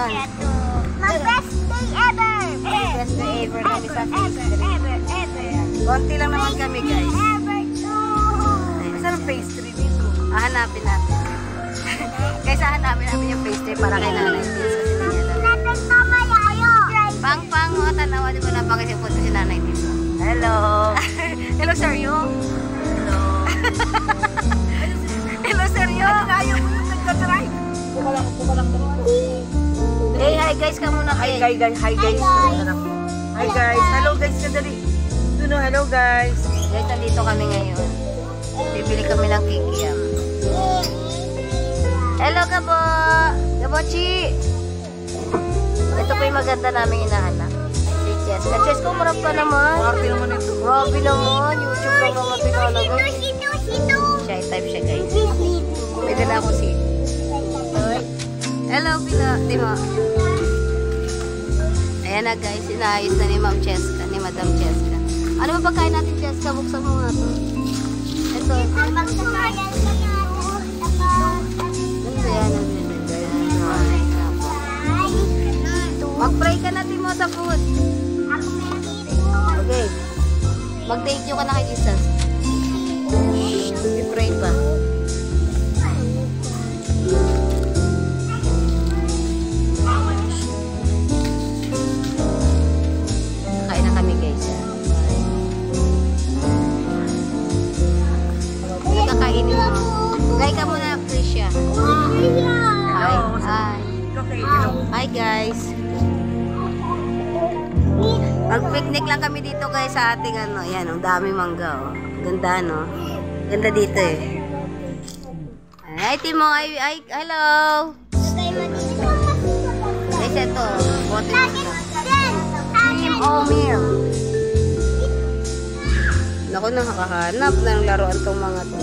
naman. My best day ever. Best day ever kami sa pastry. Ever. Konti lang naman kami guys. Ever too. Saan ang pastry dito? Hanapin natin. Kaysa hanapin namin yung pastry para kay Nanay Tins. Natin tama yayo. Pang mga tanawa, di ba napakasipot si Nanay Tins? Hello. Hello, sir, you? Hello. Hello, sir, you? Ayaw mo yung nagka-drive. Buka lang dito. Hey, hi guys, ka muna Hi kayo. guys. Hi guys. Hi guys. Hello guys. Kadali. Hello guys. Guys, nandito kami ngayon. Bibili kami ng kikiam. Hello, Gabo! Gabochi! Ito po yung maganda naming inahanap. Si Cheska. Cheska, umarap ka naman. Party naman ito. Grabe naman. YouTube lang naman pinalagay. Sino. Shy type siya, guys. Pwede na ako si. Hello, Pila. Di mo? Ayan na, guys. Inaayos na ni Ma'am Cheska. Ni Madam Cheska. Ano ba pagkain natin, Cheska? Buksan mo nga ito. Ito. Mag-pray ka natin mo sa food. Okay. Mag-thank you ka na kay Jesus. I-pray pa. Kain na kami guys. Hindi kakainin mo. Gay ka muna, Krisha. Hi. Hi. Okay, hello. Hi guys. Mag-picnic lang kami dito guys sa ating ano. Yan, ang dami mangga oh. Ganda no. Ganda dito eh. Hi Timo, hello. Guys, ito. Bote mo. Team Omir. Naku, nakakahanap ng laruan tong mga to.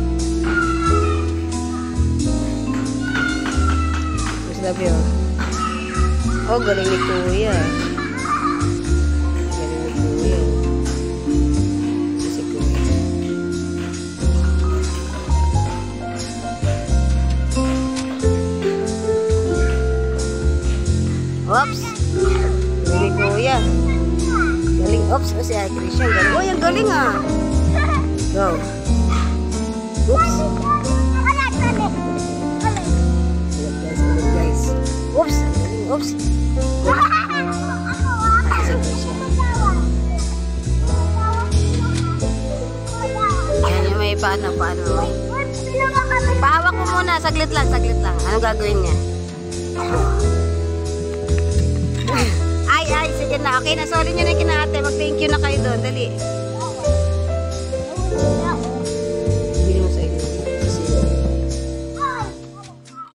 Mas love you. Oh, galing ni Kuya. Oops! Galing Kuya. Galing. Oops! O si Christian. Galing. Uy, ang galing ah! Go! Oops! Ulit guys. Oops! Oops! Yan yung may paano. Pahawak mo muna. Saglit lang. Anong gagawin niya? Ay, sige na. Okay na. Sorry nyo na kinahate. Mag-thank you na kayo doon. Dali.